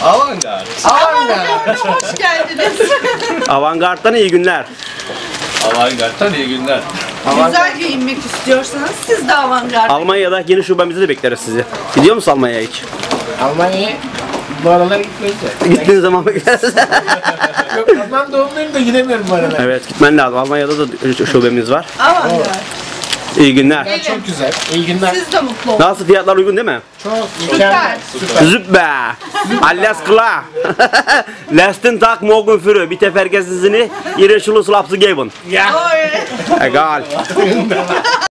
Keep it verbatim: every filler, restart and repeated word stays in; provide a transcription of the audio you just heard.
Avantgard. Avantgard. Hoş geldiniz. Avantgard'dan iyi günler. Avantgard'dan iyi günler. Güzel giyinmek istiyorsanız siz de avantgard. Almanya'da yeni şubemizde de bekleriz sizi. Gidiyor musun Almanya'ya hiç? Almanya'ya bu aralar gitmiyoruz da. Gittiğin zaman bekleriz. Yok, Alman doğumluyum da gidemiyorum bu aralar. Evet, gitmen lazım. Almanya'da da şubemiz var. Avantgard. İyi günler. Ya, çok güzel. İyi günler. Siz de mutlu olun. Nasıl, fiyatlar uygun değil mi? Çok mükemmel. Süper. Süper. Alles klar. Letzten Tag morgen früh. Bitte vergessen Sie nicht, Ihre Schlusslippe zu geben. Ya. Oy. Egal.